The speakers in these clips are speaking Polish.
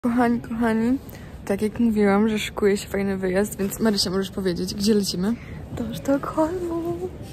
Kochani, tak jak mówiłam, że szykuje się fajny wyjazd, więc Marysia, możesz powiedzieć, gdzie lecimy? Do Sztokholmu.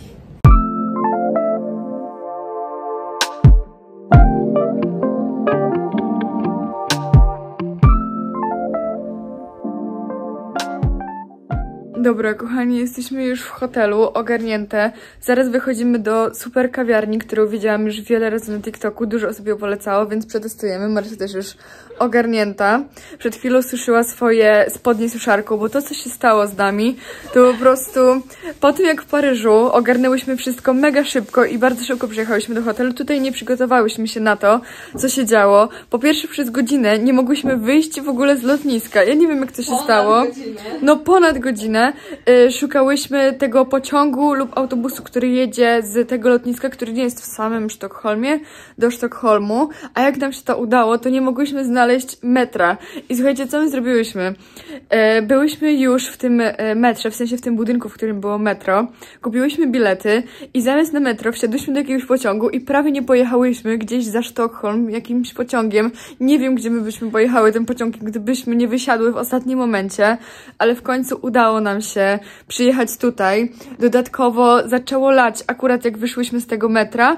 Dobra, kochani, jesteśmy już w hotelu, ogarnięte. Zaraz wychodzimy do super kawiarni, którą widziałam już wiele razy na TikToku. Dużo osób ją polecało, więc przetestujemy. Marysia też już ogarnięta. Przed chwilą suszyła swoje spodnie suszarką, bo to, co się stało z nami, to po prostu po tym, jak w Paryżu ogarnęłyśmy wszystko mega szybko i bardzo szybko przyjechałyśmy do hotelu, tutaj nie przygotowałyśmy się na to, co się działo. Po pierwsze, przez godzinę nie mogłyśmy wyjść w ogóle z lotniska. Ja nie wiem, jak to się stało. No ponad godzinę. Szukałyśmy tego pociągu lub autobusu, który jedzie z tego lotniska, który nie jest w samym Sztokholmie, do Sztokholmu, a jak nam się to udało, to nie mogłyśmy znaleźć metra. I słuchajcie, co my zrobiłyśmy? Byłyśmy już w tym metrze, w sensie w tym budynku, w którym było metro, kupiłyśmy bilety i zamiast na metro wsiadłyśmy do jakiegoś pociągu i prawie nie pojechałyśmy gdzieś za Sztokholm jakimś pociągiem. Nie wiem, gdzie my byśmy pojechały tym pociągiem, gdybyśmy nie wysiadły w ostatnim momencie, ale w końcu udało nam się przyjechać tutaj. Dodatkowo zaczęło lać akurat jak wyszłyśmy z tego metra,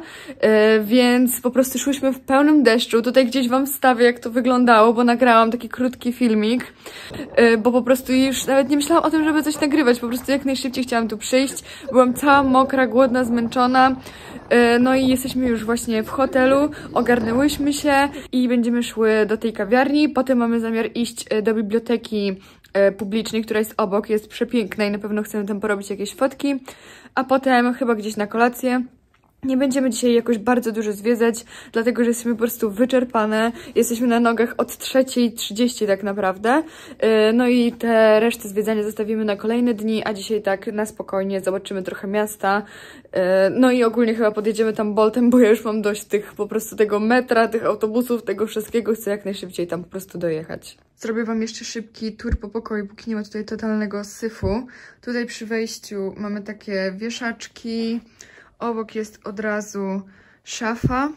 więc po prostu szłyśmy w pełnym deszczu. Tutaj gdzieś wam wstawię, jak to wyglądało, bo nagrałam taki krótki filmik, bo po prostu już nawet nie myślałam o tym, żeby coś nagrywać. Po prostu jak najszybciej chciałam tu przyjść. Byłam cała mokra, głodna, zmęczona. No i jesteśmy już właśnie w hotelu, ogarnęłyśmy się i będziemy szły do tej kawiarni. Potem mamy zamiar iść do biblioteki publicznej, która jest obok, jest przepiękna i na pewno chcemy tam porobić jakieś fotki, a potem chyba gdzieś na kolację. Nie będziemy dzisiaj jakoś bardzo dużo zwiedzać, dlatego, że jesteśmy po prostu wyczerpane. Jesteśmy na nogach od 3:30 tak naprawdę. No i te resztę zwiedzania zostawimy na kolejne dni, a dzisiaj tak na spokojnie zobaczymy trochę miasta. No i ogólnie chyba podjedziemy tam Boltem, bo ja już mam dość tych po prostu tego metra, tych autobusów, tego wszystkiego. Chcę jak najszybciej tam po prostu dojechać. Zrobię wam jeszcze szybki tour po pokoju, póki nie ma tutaj totalnego syfu. Tutaj przy wejściu mamy takie wieszaczki. Obok jest od razu szafa.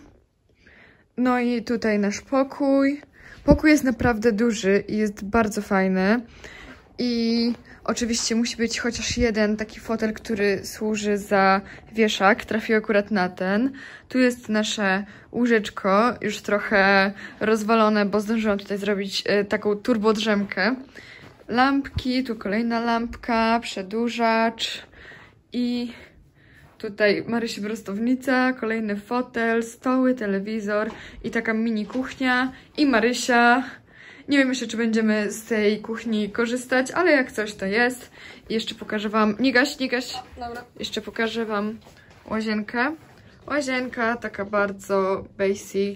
No i tutaj nasz pokój. Pokój jest naprawdę duży i jest bardzo fajny. I oczywiście musi być chociaż jeden taki fotel, który służy za wieszak. Trafił akurat na ten. Tu jest nasze łóżeczko, już trochę rozwalone, bo zdążyłam tutaj zrobić taką turbodrzemkę. Lampki, tu kolejna lampka, przedłużacz i tutaj Marysi prostownica, kolejny fotel, stoły, telewizor i taka mini kuchnia i Marysia. Nie wiem jeszcze, czy będziemy z tej kuchni korzystać, ale jak coś to jest. I jeszcze pokażę wam... Nie gaś, nie gaś. Dobra. Jeszcze pokażę wam łazienkę. Łazienka taka bardzo basic.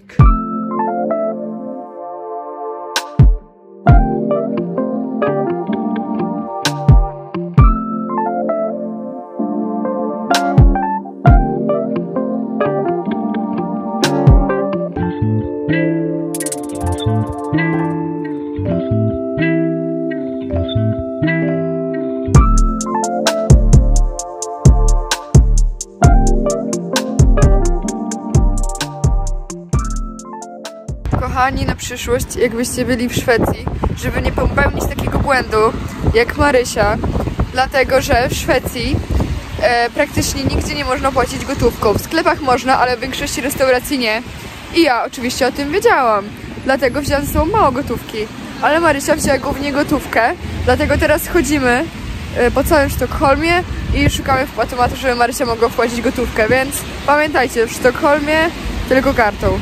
Kochani, na przyszłość, jakbyście byli w Szwecji, żeby nie popełnić takiego błędu jak Marysia, dlatego że w Szwecji praktycznie nigdzie nie można płacić gotówką. W sklepach można, ale w większości restauracji nie. I ja oczywiście o tym wiedziałam, dlatego wzięłam ze sobą mało gotówki. Ale Marysia wzięła głównie gotówkę, dlatego teraz chodzimy po całym Sztokholmie i szukamy wpłatomatu, żeby Marysia mogła wpłacić gotówkę, więc pamiętajcie, w Sztokholmie tylko kartą.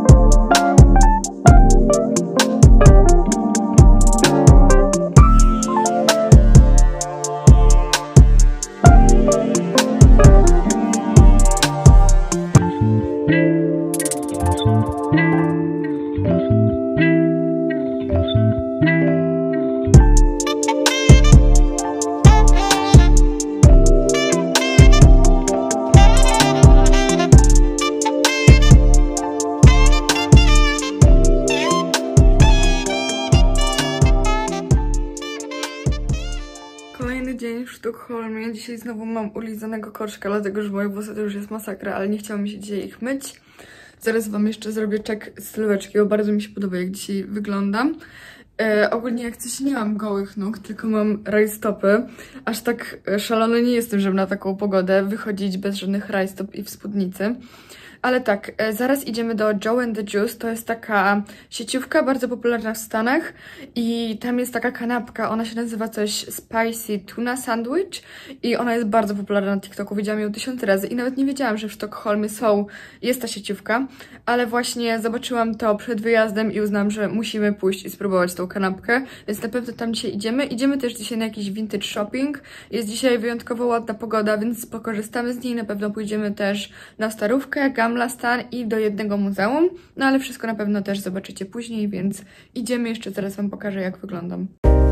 Dzień w Sztokholmie. Dzisiaj znowu mam ulizanego korczka, dlatego że moje włosy to już jest masakra, ale nie chciało mi się dzisiaj ich myć. Zaraz wam jeszcze zrobię check sylweczki, bo bardzo mi się podoba, jak dzisiaj wyglądam. Ogólnie jak coś nie mam gołych nóg, tylko mam rajstopy. Aż tak szalony nie jestem, żeby na taką pogodę wychodzić bez żadnych rajstop i w spódnicy. Ale tak, zaraz idziemy do Joe and the Juice, to jest taka sieciówka bardzo popularna w Stanach i tam jest taka kanapka, ona się nazywa coś Spicy Tuna Sandwich i ona jest bardzo popularna na TikToku, widziałam ją 1000 razy i nawet nie wiedziałam, że w Sztokholmie jest ta sieciówka, ale właśnie zobaczyłam to przed wyjazdem i uznałam, że musimy pójść i spróbować tą kanapkę, więc na pewno tam dzisiaj idziemy. Idziemy też dzisiaj na jakiś vintage shopping, jest dzisiaj wyjątkowo ładna pogoda, więc pokorzystamy z niej, na pewno pójdziemy też na Starówkę, Gamla Stan i do jednego muzeum, no ale wszystko na pewno też zobaczycie później, więc idziemy jeszcze, zaraz wam pokażę, jak wyglądam.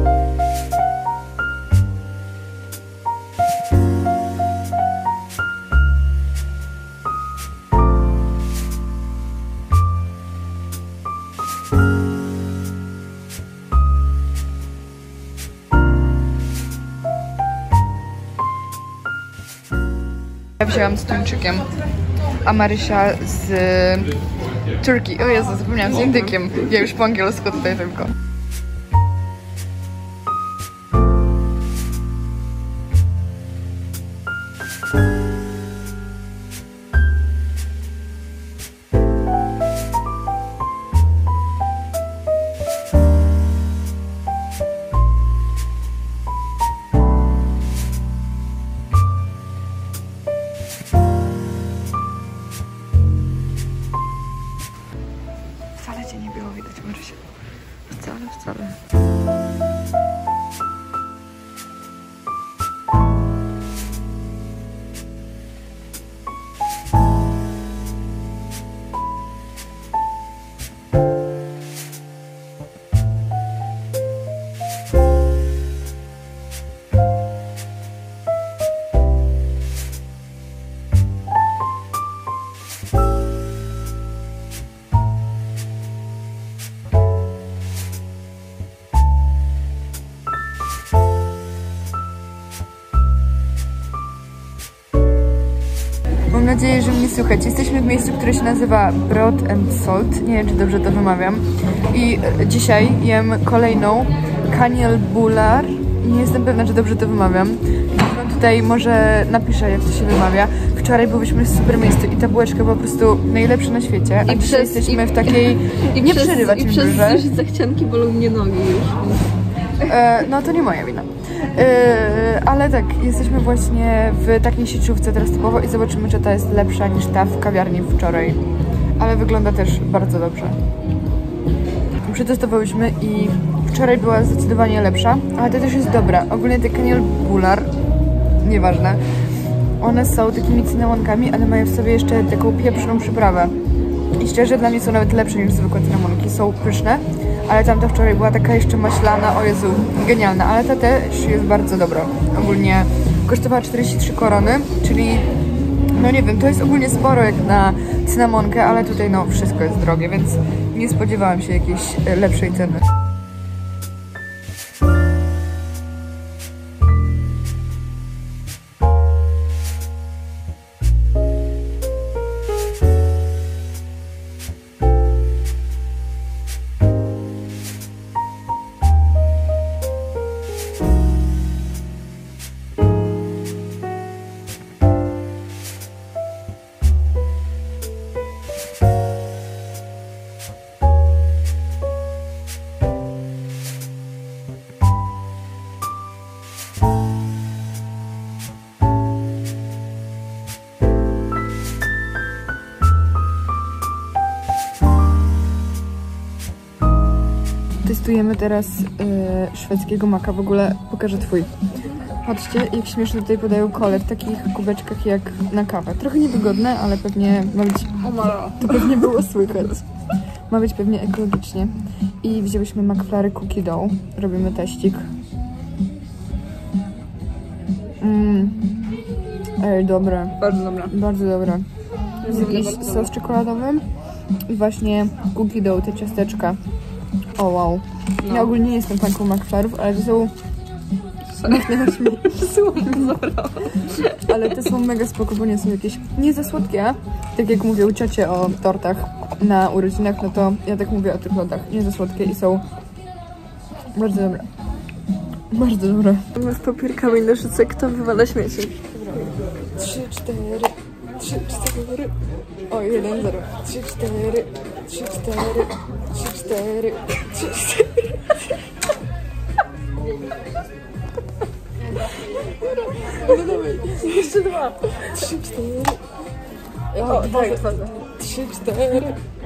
Ja wzięłam z tuńczykiem, a Marysia z Turkey. O Jezu, zapomniałam, z indykiem. Ja już po angielsku tutaj tylko. Wcale cię nie było widać, Marysia. Wcale. Mam nadzieję, że mnie słychać. Jesteśmy w miejscu, które się nazywa Brot and Salt. Nie wiem, czy dobrze to wymawiam. I dzisiaj jem kolejną Kaniel Bular. Nie jestem pewna, czy dobrze to wymawiam. Tutaj może napiszę, jak to się wymawia. Wczoraj byliśmy w super miejscu i ta bułeczka była po prostu najlepsza na świecie. A dzisiaj jesteśmy w takiej... nie przerywać mi przez zachcianki bolą mnie nogi już. No to nie moja wina. Ale tak, jesteśmy właśnie w takiej sieciówce teraz typowo i zobaczymy, czy ta jest lepsza niż ta w kawiarni wczoraj. Ale wygląda też bardzo dobrze. Przetestowałyśmy i wczoraj była zdecydowanie lepsza, ale to też jest dobra. Ogólnie te Kaniel Bular, nieważne, one są takimi cynamonkami, ale mają w sobie jeszcze taką pieprzną przyprawę. I szczerze, dla mnie są nawet lepsze niż zwykłe cynamonki. Są pyszne, ale tamta wczoraj była taka jeszcze maślana, o Jezu, genialna, ale ta też jest bardzo dobra. Ogólnie kosztowała 43 korony, czyli no nie wiem, to jest ogólnie sporo jak na cynamonkę, ale tutaj no wszystko jest drogie, więc nie spodziewałam się jakiejś lepszej ceny. Testujemy teraz szwedzkiego maka. W ogóle pokażę twój. Patrzcie, jak śmiesznie tutaj podają kolę w takich kubeczkach jak na kawę. Trochę niewygodne, ale pewnie ma być... To pewnie było słychać. Ma być pewnie ekologicznie. I wzięłyśmy McFlurry Cookie Dough. Robimy teścik. Ej, dobre. Bardzo dobra. Bardzo dobre. Z jakiś sos czekoladowy i właśnie cookie dough, te ciasteczka. O wow. Ja ogólnie nie jestem fanką McFlurrów, ale to są Machnęłaś mi. Zabrała. Ale te są mega spoko, bo nie są jakieś nie za słodkie. Tak jak mówią ciocie o tortach na urodzinach, no to ja tak mówię o tych lodach. Nie za słodkie i są bardzo dobre. Bardzo dobre. My z papierkami na szyce, kto wywala śmieci? 3, 4, 3, 4. O, 1, 0. 3, 4, 3, 4, 3, 4, 3, 4. No dawaj. Jeszcze 2. 3, 4. O, tak, 3, 4.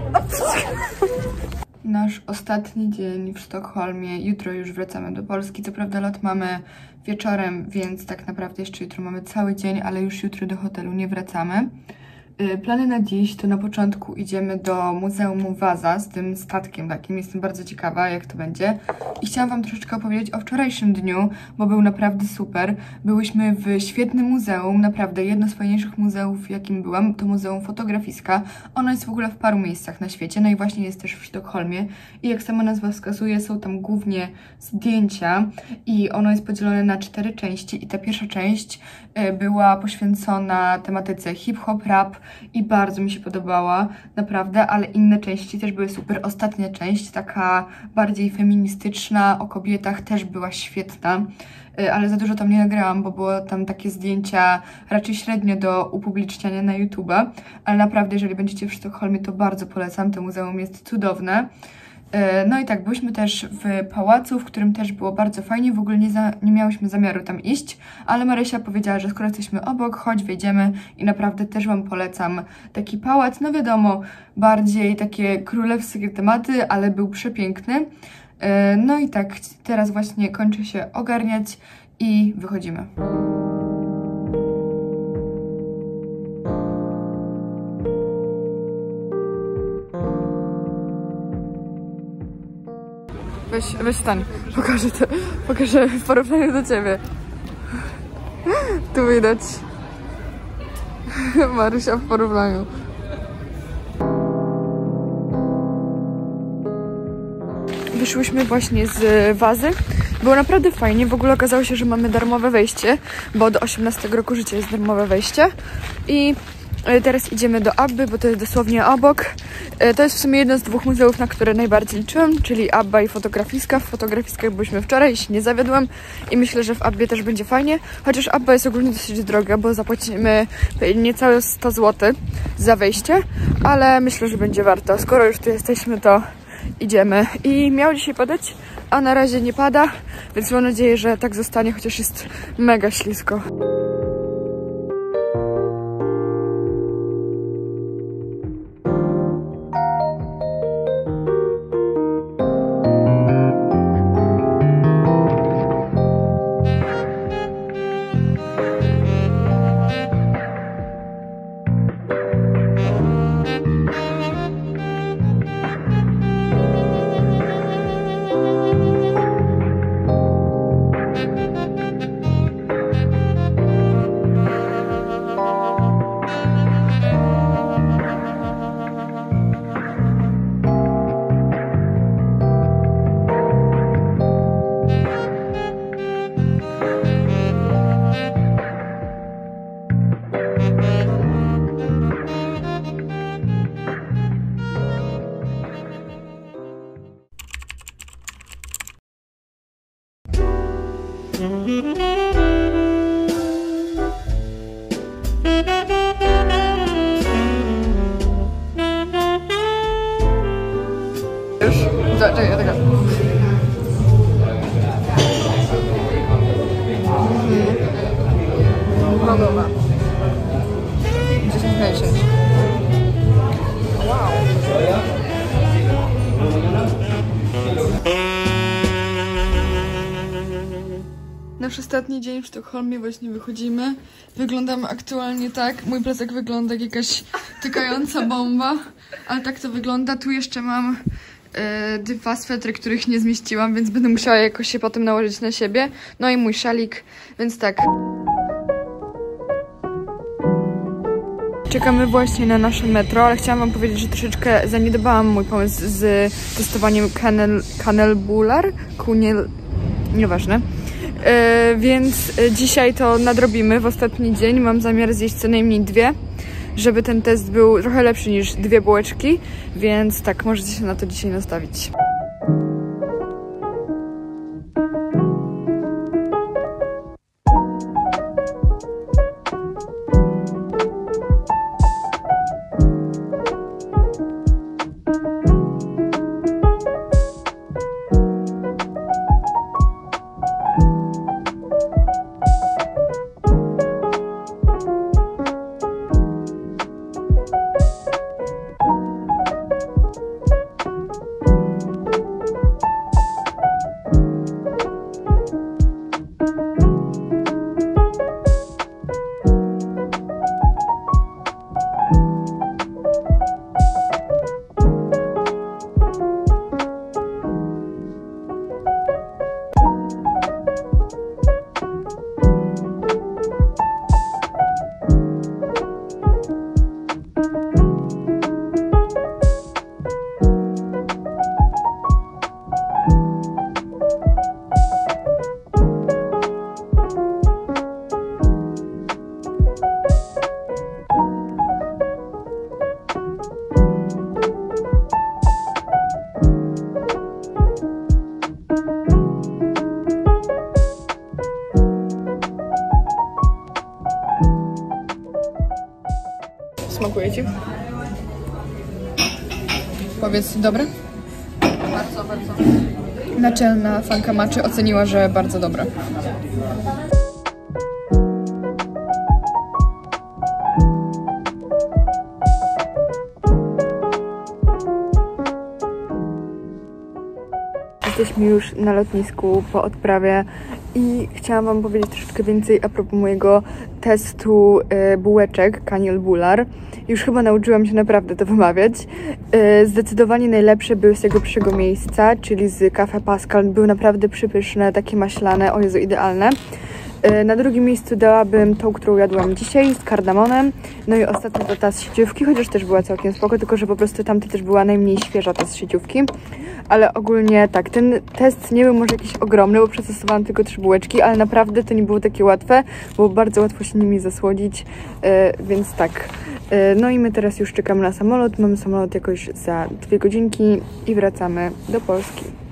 Nasz ostatni dzień w Sztokholmie. Jutro już wracamy do Polski. Co prawda lot mamy wieczorem, więc tak naprawdę jeszcze jutro mamy cały dzień, ale już jutro do hotelu nie wracamy. Plany na dziś to na początku idziemy do Muzeum Wasa z tym statkiem takim. Jestem bardzo ciekawa, jak to będzie. I chciałam wam troszeczkę opowiedzieć o wczorajszym dniu, bo był naprawdę super. Byłyśmy w świetnym muzeum, naprawdę jedno z fajniejszych muzeów, w jakim byłam. To Muzeum Fotografiska. Ono jest w ogóle w paru miejscach na świecie, no i właśnie jest też w Sztokholmie. I jak sama nazwa wskazuje, są tam głównie zdjęcia i ono jest podzielone na 4 części i ta pierwsza część była poświęcona tematyce hip-hop, rap i bardzo mi się podobała, naprawdę, ale inne części też były super. Ostatnia część, taka bardziej feministyczna, o kobietach, też była świetna, ale za dużo tam nie nagrałam, bo było tam takie zdjęcia raczej średnio do upubliczniania na YouTube'a, ale naprawdę, jeżeli będziecie w Sztokholmie, to bardzo polecam, to muzeum jest cudowne. No i tak, byliśmy też w pałacu, w którym też było bardzo fajnie, w ogóle nie miałyśmy zamiaru tam iść, ale Marysia powiedziała, że skoro jesteśmy obok, chodź, wejdziemy i naprawdę też wam polecam taki pałac, no wiadomo, bardziej takie królewskie tematy, ale był przepiękny. No i tak, teraz właśnie kończę się ogarniać i wychodzimy. Weź stań, pokażę w porównaniu do ciebie. Tu widać Marysia w porównaniu. Wyszłyśmy właśnie z Wazy. Było naprawdę fajnie, w ogóle okazało się, że mamy darmowe wejście, bo do 18 roku życia jest darmowe wejście. I teraz idziemy do Abby, bo to jest dosłownie obok. To jest w sumie jedno z 2 muzeów, na które najbardziej liczyłam, czyli Abba i Fotografiska. W Fotografiskach byliśmy wczoraj, jeśli nie zawiodłam i myślę, że w Abbie też będzie fajnie. Chociaż Abba jest ogólnie dosyć droga, bo zapłacimy niecałe 100 zł za wejście, ale myślę, że będzie warto. Skoro już tu jesteśmy, to idziemy. I miało dzisiaj padać, a na razie nie pada, więc mam nadzieję, że tak zostanie, chociaż jest mega ślisko. Czekaj. Logowa. 10 na 10. Wow. Nasz ostatni dzień w Sztokholmie, właśnie wychodzimy. Wyglądamy aktualnie tak. Mój plecak wygląda jak jakaś tykająca bomba, ale tak to wygląda. Tu jeszcze mam 2 swetry, których nie zmieściłam, więc będę musiała jakoś się potem nałożyć na siebie. No i mój szalik, więc tak. Czekamy właśnie na nasze metro, ale chciałam wam powiedzieć, że troszeczkę zaniedbałam mój pomysł z testowaniem Kanelbular, nieważne. więc dzisiaj to nadrobimy w ostatni dzień. Mam zamiar zjeść co najmniej 2, żeby ten test był trochę lepszy niż 2 bułeczki, więc tak, możecie się na to dzisiaj nastawić. Smakuje ci? Powiedz, dobre? Bardzo, bardzo. Naczelna fanka matczy oceniła, że bardzo dobre. Jesteśmy już na lotnisku po odprawie i chciałam wam powiedzieć troszeczkę więcej a propos mojego testu bułeczek Kaniel Bular. Już chyba nauczyłam się naprawdę to wymawiać. Zdecydowanie najlepsze były z tego pierwszego miejsca, czyli z Café Pascal. Były naprawdę przypyszne, takie maślane, o Jezu, idealne. Na drugim miejscu dałabym tą, którą jadłam dzisiaj, z kardamonem. No i ostatnia to ta z sieciówki, chociaż też była całkiem spoko, tylko że po prostu tamta też była najmniej świeża, ta z sieciówki. Ale ogólnie tak, ten test nie był może jakiś ogromny, bo przetestowałam tylko 3 bułeczki, ale naprawdę to nie było takie łatwe, bo bardzo łatwo się nimi zasłodzić, więc tak. No i my teraz już czekamy na samolot, mamy samolot jakoś za 2 godzinki i wracamy do Polski.